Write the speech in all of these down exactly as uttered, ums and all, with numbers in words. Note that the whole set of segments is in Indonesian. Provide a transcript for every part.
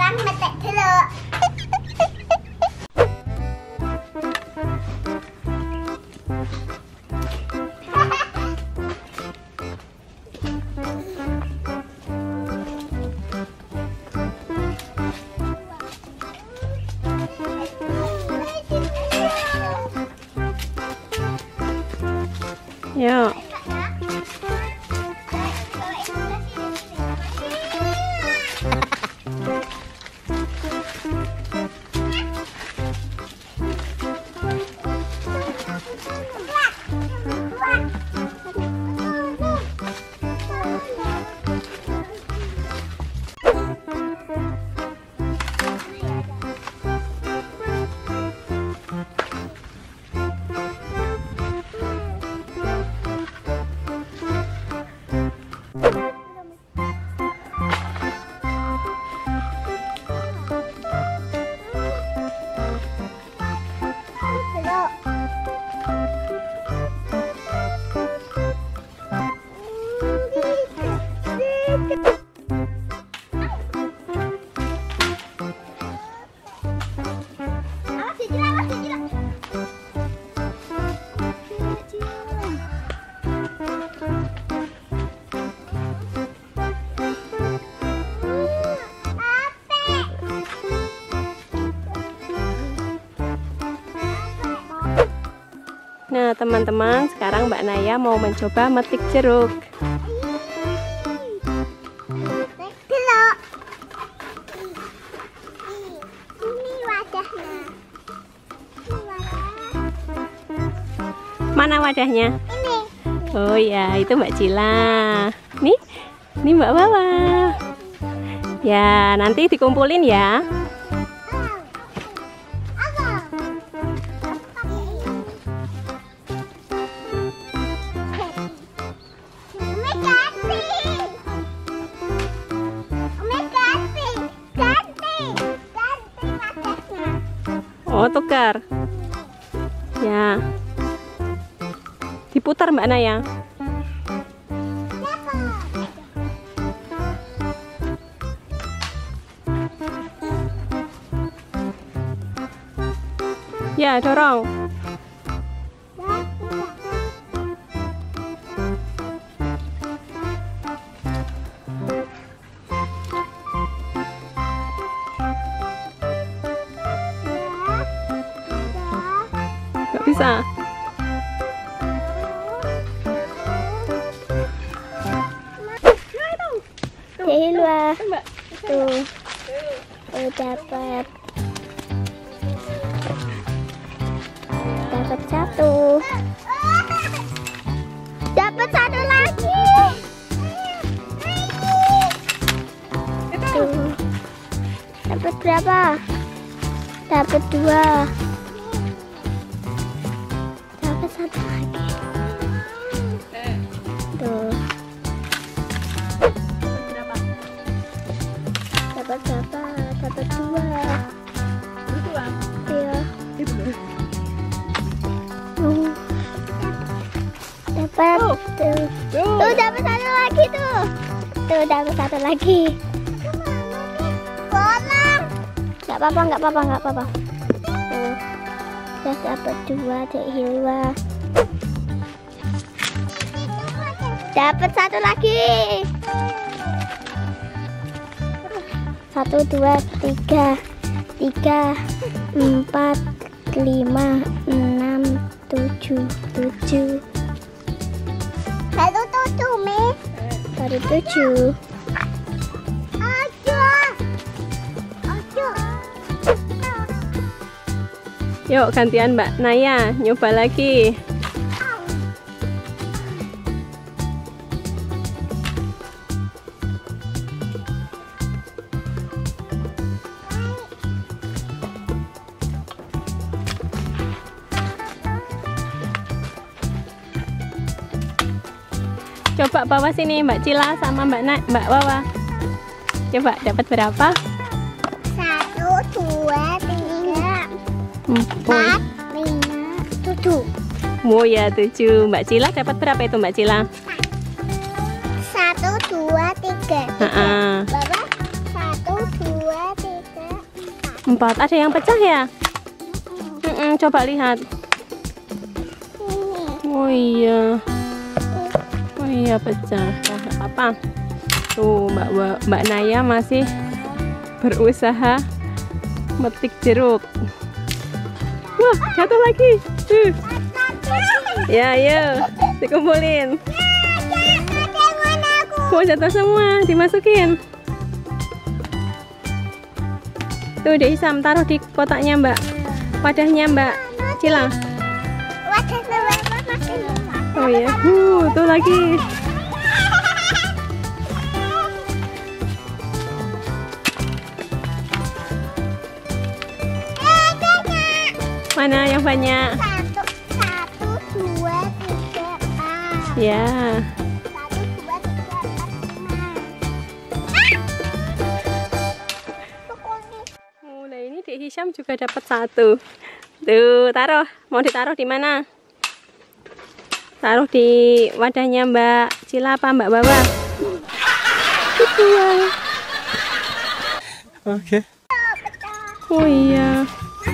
Sekarang metek dulu. Yuk. Nah teman-teman, sekarang Mbak Naya mau mencoba metik jeruk. Metik dulu. Ini wadahnya. Ini wadah. Mana wadahnya? Ini. Oh ya, itu Mbak Cila. Nih, nih Mbak Wawa. Ya, nanti dikumpulin ya. Oh, tukar. Ya. Diputar Mbak Naya. Ya, dorong. Gak bisa. Hilwa. Tuh. Oh, dapat. Dapat satu. Dapat satu lagi. Tuh. Dapat berapa? Dapat dua. Dapat satu lagi. Tuh. Dapat berapa? Dapat dua. Dua. Iya. Uh. Dapat Oh. tuh. Tuh. Tuh dapat satu lagi tuh. Tuh dapat satu lagi. Bolong. Gak apa-apa, gak apa-apa, gak apa-apa. Tuh. Udah dapat dua Dek Hilwa. Dapat satu lagi. Satu, dua, tiga, tiga, empat, lima, enam, tujuh, tujuh. Satu tujuh, Mi. Satu tujuh. Aduh. Aduh. Yuk gantian Mbak Naya, nyoba lagi. Coba bawa sini Mbak Cila sama Mbak Na Mbak Wawa. Coba dapat berapa? Satu, dua, tiga, Empat. empat, lima, tujuh. Oh ya tujuh. Mbak Cila dapat berapa itu Mbak Cila? Satu, dua, tiga. Heeh. Bapak, satu, dua, tiga. Empat. Ada yang pecah ya? Mm-mm, coba lihat. Oh iya. Oh iya pecah. Nah, nggak apa-apa. Tuh Mbak Mbak Naya masih berusaha metik jeruk. Wah, jatuh lagi. Tuh. Ya, ayo dikumpulin. Oh, jatuh semua, dimasukin. Tuh, Dek Hisam, taruh di kotaknya Mbak. Wadahnya Mbak Cila. Oh iya, uh, tuh lagi. Mana yang banyak? Satu, satu, dua, tiga, empat. Ya. Satu, dua, tiga, empat, lima. Mulai ini Dek Hisam juga dapat satu. Tuh, taruh. Mau ditaruh di mana? Taruh di wadahnya Mbak Cila apa Mbak Bawa? Oke. Oh iya.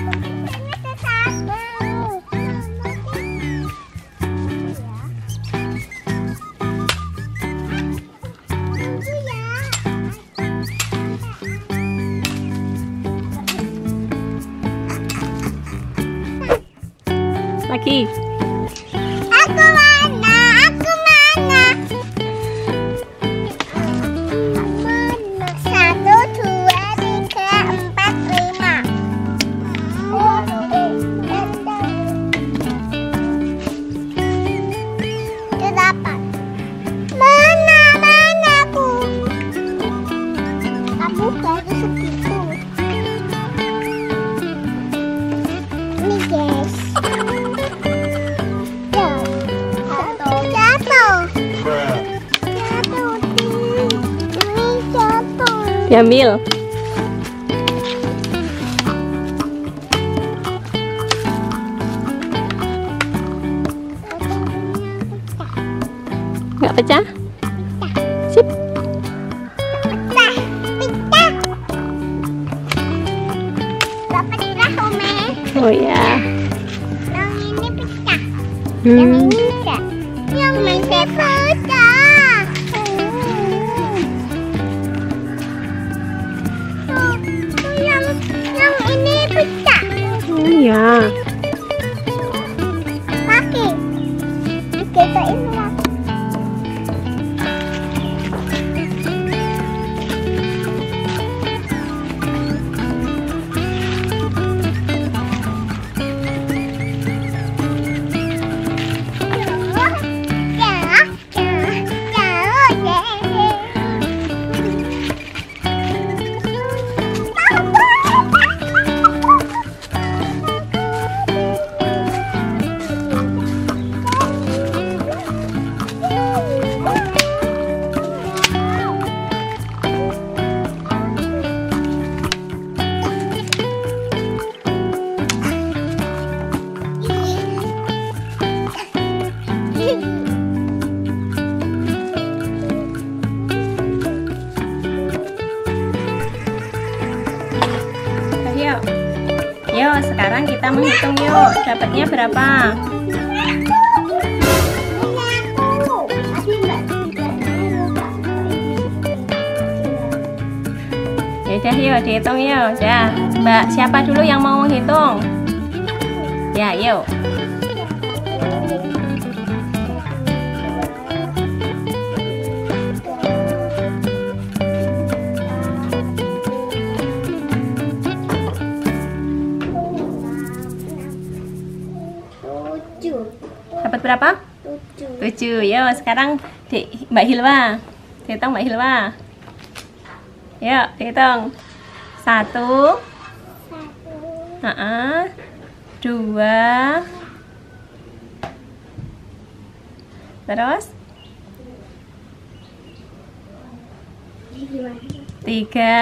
Lagi. Aku mana? Aku mana? Mana? Satu, dua, tiga, empat, lima. Delapan. Mana? Mana aku? Kamu baru segitu. Ini guys. Diambil. Nggak pecah? Sip. Pecah, pecah. Nggak pecah, Ome. Oh ya. Yang ini pecah. Hmm. Yang ini enggak. Yang ini pecah. Oh, yang yang ini pecah. Oh ya. Pakai. Kita ini lah. Yuk. Yuk, sekarang kita menghitung yuk. Dapatnya berapa? Ya udah yuk, dihitung yuk. Dah, Mbak, siapa dulu yang mau menghitung? Ya, yuk. Tujuh. Dapat berapa? Tujuh. Tujuh. Yuk, sekarang di Mbak Hilwa. Dihitung Mbak Hilwa. Yuk, dihitung. Satu. Satu. Uh-uh. Dua. Terus? Tiga.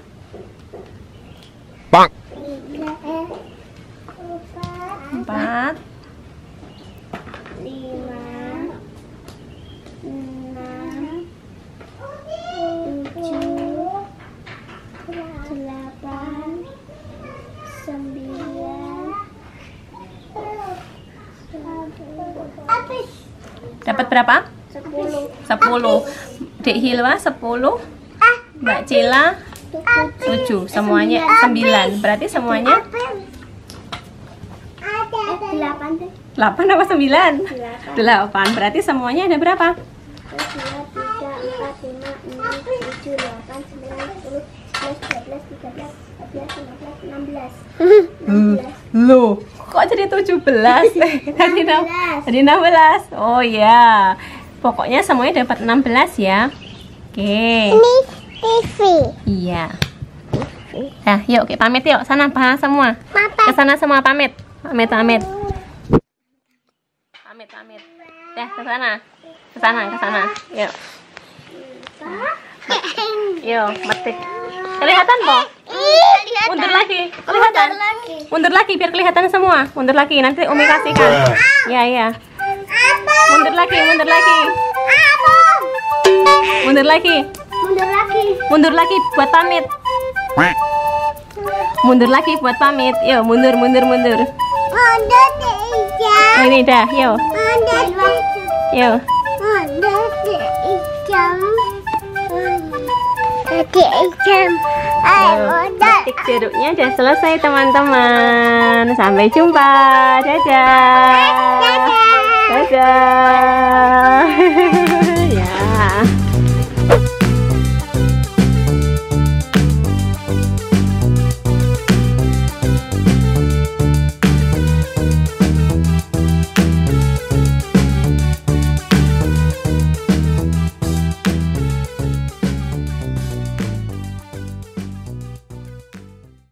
Bang. Tiga. Empat. Empat. Lima. Enam. Tujuh. Delapan. dapat berapa? sepuluh. sepuluh. Dek Hilwa sepuluh. Mbak Cila tujuh. Semuanya sembilan. Berarti semuanya delapan deh. delapan apa sembilan? delapan. Berarti semuanya ada berapa? dua, tiga, empat, lima, enam, tujuh, delapan, sembilan, sepuluh, sebelas, dua belas, tiga belas, empat belas, lima belas, enam belas. Loh, kok jadi tujuh belas? Tadi enam tadi enam belas. Oh ya. Pokoknya semuanya dapat enam belas ya. Oke. Ini T V. Iya. Nah, yuk kita pamit yuk. Sana paham semua. Ke sana semua pamit. Pamit pamit. Pamit pamit. Ya, ke sana. Ke sana, ke sana. Yuk. Yuk, metik. Kelihatan, Bo? Mundur lagi. Kelihatan? Mundur lagi biar kelihatan semua. Mundur lagi, nanti Umi kasihkan. Ya, ya. Mundur lagi, mundur lagi. Mundur lagi. Mundur lagi. Mundur lagi buat pamit. Mundur lagi buat pamit. Yuk, mundur, mundur, mundur. Mundur tiga. Oh, ini dah, yuk. Mundur tiga. Yuk. Mundur tiga. Tiga. Metik jeruknya udah selesai teman-teman. Sampai jumpa. Dadah. Dadah.